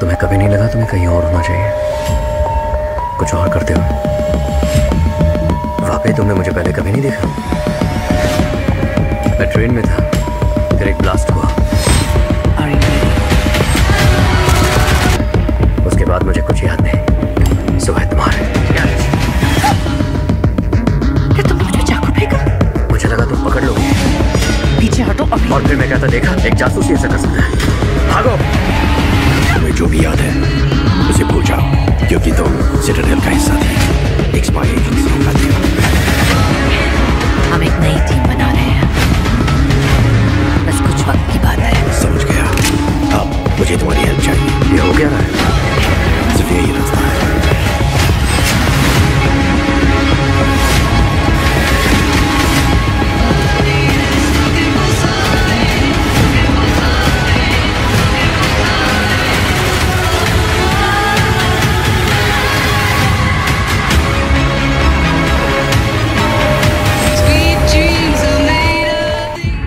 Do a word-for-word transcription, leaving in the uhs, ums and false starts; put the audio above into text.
तुम्हें कभी नहीं लगा तुम्हें कहीं और होना चाहिए, कुछ और करते हो? वाकई तुमने मुझे पहले कभी नहीं देखा। मैं ट्रेन में था, फिर एक ब्लास्ट हुआ। उसके बाद मुझे कुछ याद नहीं, सुबह तुम्हारे क्या तुमने मुझे चाकू फेंका? मुझे लगा तुम पकड़ लोगे। पीछे हटो अभी। और फिर मैं कहता देखा एक जासूस ही ऐसा कर सकता है। भागो। तुम्हें जो भी याद है उसे भूल जाओ, क्योंकि तुम सिटाडेल का हिस्सा थे, एक स्पाई एजेंसी का थे। हम एक नई टीम बना रहे हैं, बस कुछ वक्त की बात है। समझ गया। अब मुझे तुम्हारी हेल्प चाहिए। ये हो क्या रहा है?